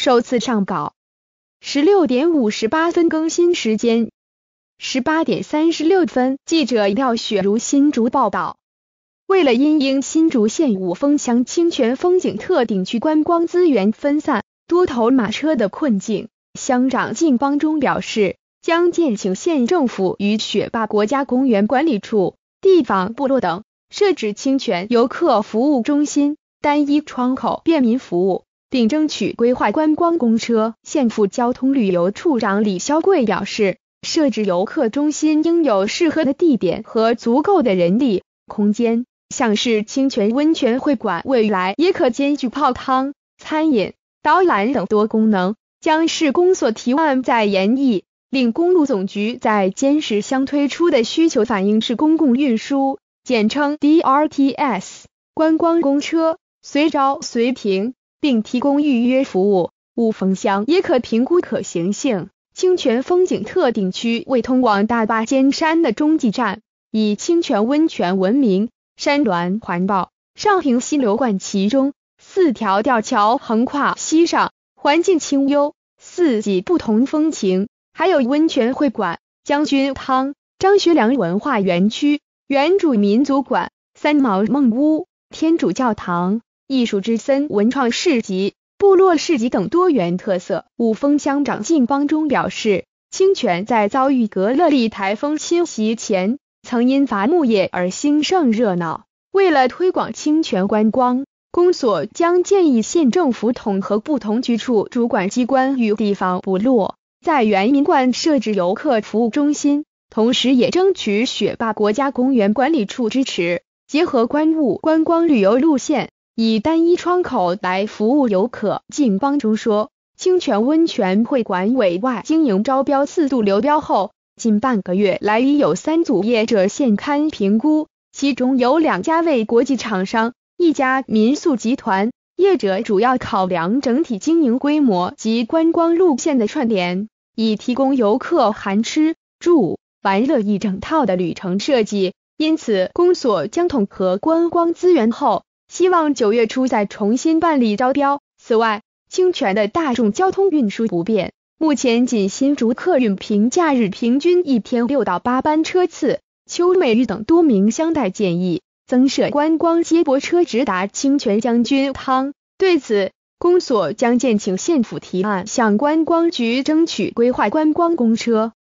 首次上稿。16点58分更新时间。18点36分，记者廖雪茹新竹报道。为了因应新竹县五峰乡清泉风景特定区观光资源分散、多头马车的困境，乡长靳邦忠表示，将建请县政府与雪霸国家公园管理处、地方部落等设置清泉游客服务中心，单一窗口便民服务，并争取规划观光公车。县府交通旅游处长李肖贵表示，设置游客中心应有适合的地点和足够的人力、空间，像是清泉温泉会馆未来也可兼具泡汤、餐饮、导览等多功能，将市公所提案再研议。另公路总局在尖石乡推出的需求反映式公共运输，简称 DRTS 观光公车，随招随评，并提供预约服务。五峰乡也可评估可行性。清泉风景特定区为通往大霸尖山的中继站，以清泉温泉闻名，山峦环抱，上平溪流贯其中，4条吊桥横跨溪上，环境清幽，四季不同风情。还有温泉会馆、将军汤、张学良文化园区、原住民族馆、三毛梦屋、天主教堂、艺术之森文创市集、部落市集等多元特色。五峰乡长靳邦忠表示，清泉在遭遇格勒利台风侵袭前，曾因伐木业而兴盛热闹。为了推广清泉观光，公所将建议县政府统合不同局处主管机关与地方部落，在原民馆设置游客服务中心，同时也争取雪霸国家公园管理处支持，结合观雾观光旅游路线，以单一窗口来服务游客。靳邦忠说，清泉温泉会馆委外经营招标4度流标后，近半个月来已有3组业者现勘评估，其中有2家为国际厂商，1家民宿集团。业者主要考量整体经营规模及观光路线的串联，以提供游客含吃、住、玩乐一整套的旅程设计。因此，公所将统合观光资源后，希望9月初再重新办理招标。此外，清泉的大众交通运输不便，目前仅新竹客运平假日平均1天6到8班车次，邱美玉等多名乡代建议增设观光接驳车直达清泉将军汤。对此，公所将建请县府提案向观光局争取规划观光公车。